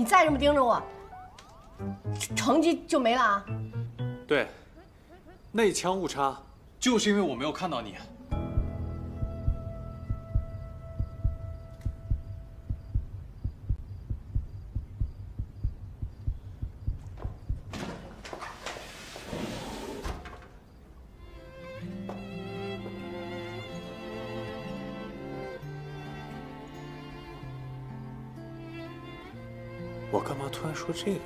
你再这么盯着我，成绩就没了啊！ 对，内枪误差，就是因为我没有看到你。我干嘛突然说这个？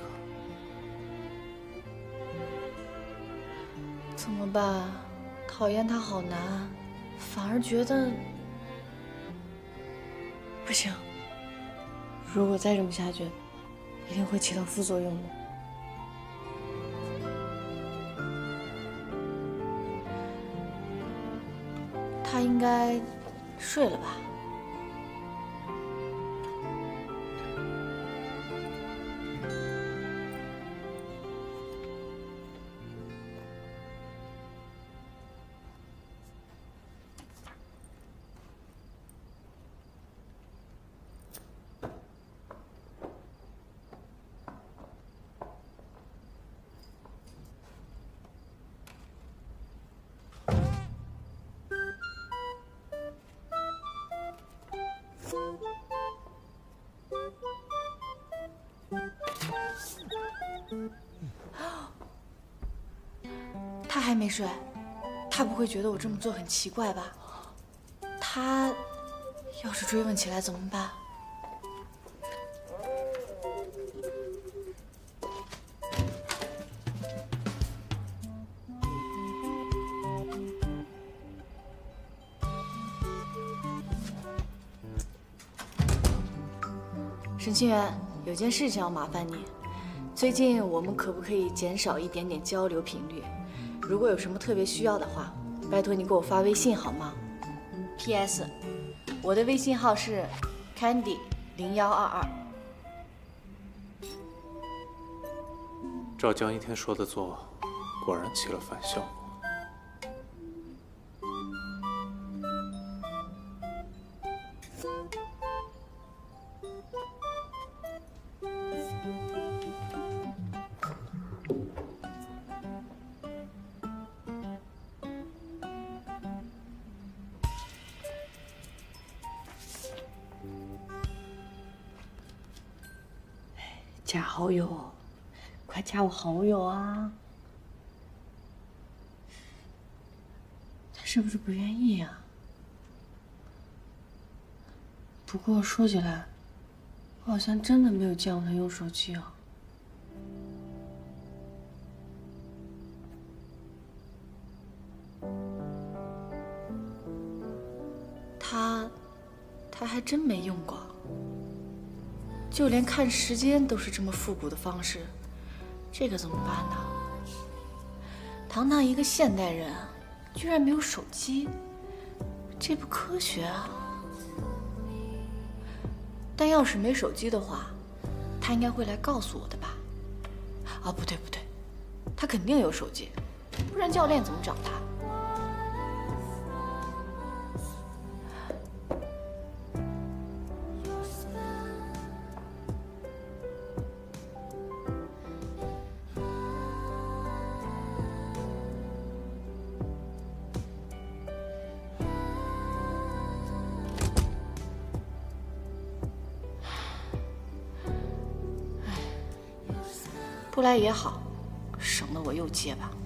怎么办？讨厌他好难，反而觉得不行。如果再这么下去，一定会起到副作用的。他应该睡了吧？他还没睡，他不会觉得我这么做很奇怪吧？他要是追问起来怎么办？沈清源，有件事情要麻烦你。最近我们可不可以减少一点点交流频率？如果有什么特别需要的话，拜托你给我发微信好吗 ？P.S. 我的微信号是 Candy0122。 照江一天说的做，果然起了反效果。 加好友，快加我好友啊！他是不是不愿意啊？不过说起来，我好像真的没有见过他用手机啊。 他还真没用过。就连看时间都是这么复古的方式，这个怎么办呢？堂堂一个现代人，居然没有手机，这不科学啊！但要是没手机的话，他应该会来告诉我的吧？啊，不对不对，他肯定有手机，不然教练怎么找他？不来也好，省得我又结巴。